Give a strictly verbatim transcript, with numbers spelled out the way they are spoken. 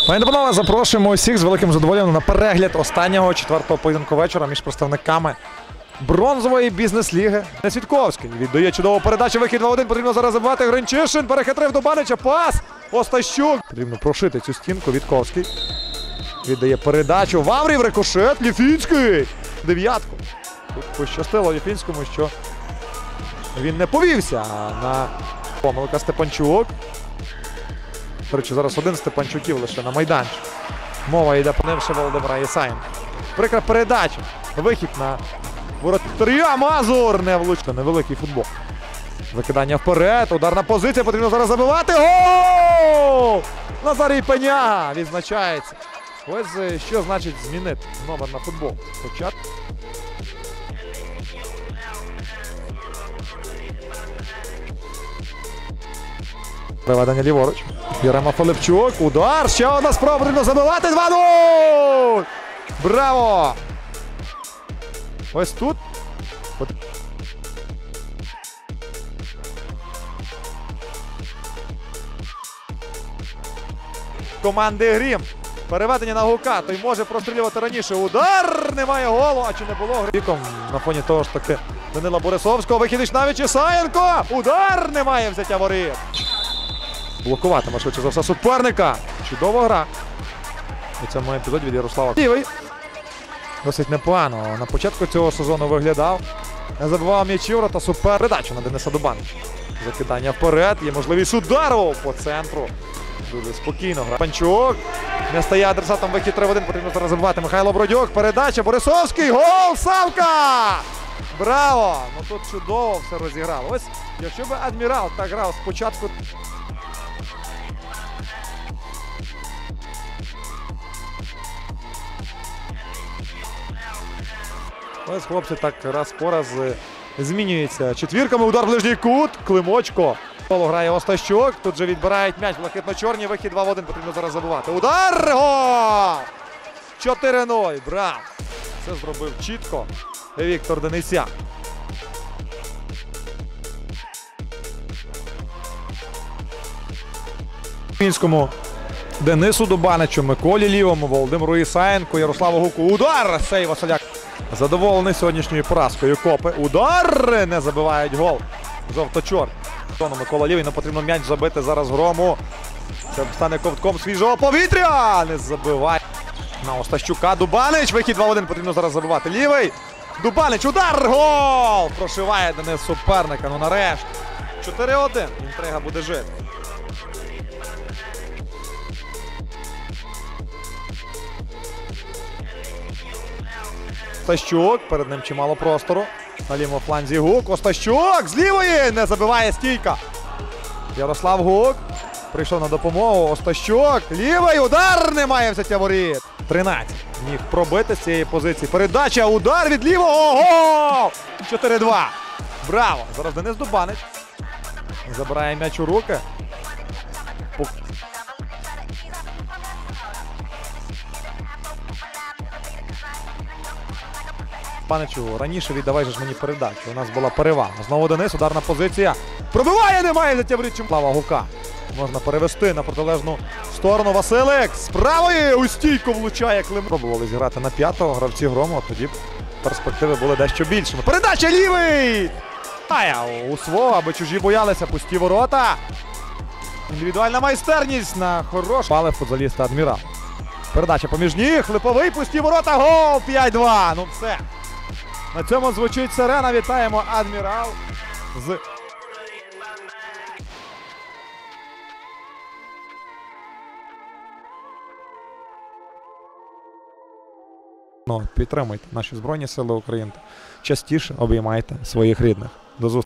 Пані та панове, запрошуємо усіх з великим задоволенням на перегляд останнього четвертого поєдинку вечора між представниками бронзової бізнес-ліги. Несвідковський віддає чудову передачу, вихід два один, потрібно зараз забивати. Гринчишин перехитрив до Банича, пас, Остащук. Потрібно прошити цю стінку, Вітковський. Віддає передачу, Ваврів, рикошет, Ліфінський. Дев'ятку. Тут пощастило Ліфінському, що він не повівся на помилка. Степанчук. До речі, зараз один Степанчуків лише на майданчик. Мова йде про невше Володимира Єсаєнка. Прикра передача. Вихід на воротаря. Мазур не влучив. Невеликий футбол. Викидання вперед. Ударна позиція. Потрібно зараз забивати. Гол! Назарій Пеняга відзначається. Ось що значить змінити номер на футбол. Спочатку. Приведення ліворуч. Єрема Филипчук. Удар. Ще одна спроба. Потрібно забивати. два нуль! Браво! Ось тут. Команди Грім. Переведення на Гука. Той може прострілювати раніше. Удар! Немає голу. А чи не було Гріком на фоні того ж таки Данила Борисовського. Вихідич навіть Єсаєнко. Удар! Немає взяття воріт. Блокуватиме швидше за все суперника. Чудова гра. У цьому епізоді від Ярослава. Лівий. Досить непогано. На початку цього сезону виглядав. Не забивав м'ячі ворота. Супер. Передачу на Дениса Дубанича. Закидання вперед. Є можливість удару по центру. Дуже спокійно гра. Панчук. Не стає адресатом, вихід три в один. Потрібно зараз забивати. Михайло Бродюк. Передача. Борисовський. Гол! Савка! Браво! Ну тут чудово все розіграло. Ось, якщо би Адмірал так грав спочатку. Ось хлопці так раз по раз змінюються четвірками. Удар в ближній кут. Климочко. Грає Остащук. Тут же відбирають м'яч. Блакитно-чорні. Вихід два в один. Потрібно зараз забивати. Удар! Гол! чотири нуль. Браво! Це зробив чітко Віктор Денисяк. Мінському Денису Дубаничу, Миколі Лівому, Володимиру Єсаєнку, Ярославу Гуку. Удар! Сей Василяк. Задоволений сьогоднішньою поразкою Копи. Удар! Не забивають гол. Жовто-чорний. Микола Лівий, не потрібно м'яч забити зараз Грому. Це стане ковтком свіжого повітря. Не забиває. На Остащука. Дубанич. Вихід два в один. Потрібно зараз забивати. Лівий. Дубанич. Удар! Гол! Прошиває Денис суперника. Ну нарешті. чотири один. Інтрига буде жити. Остащук, перед ним чимало простору. На лівому фланзі Гук. Остащук з лівої не забиває стійка. Ярослав Гук прийшов на допомогу. Остащук. Лівий удар, немає взяття воріт. тринадцять. Міг пробити з цієї позиції. Передача, удар від лівого. Гол! чотири два. Браво! Зараз Денис Дубанич. Забирає м'яч у руки. Паничу, раніше віддавай же ж мені передачу. У нас була перевага. Знову Денис, ударна позиція. Пробиває, немає взяття воріт. Слава Гука. Можна перевести на протилежну сторону. Василик з правої у стійку влучає Клим. Пробували зіграти на п'ятого гравці Грому, тоді б перспективи були дещо більшими. Передача лівий! У свого, аби чужі боялися, пусті ворота. Індивідуальна майстерність на хорош. Пали футболіста Адмірал. Передача поміж ніг, Липовий, пусті ворота, гол! п'ять два. Ну все. На цьому звучить сирена. Вітаємо Адмірал з... Ну, підтримуйте наші Збройні Сили України. Частіше обіймайте своїх рідних. До зустрічі.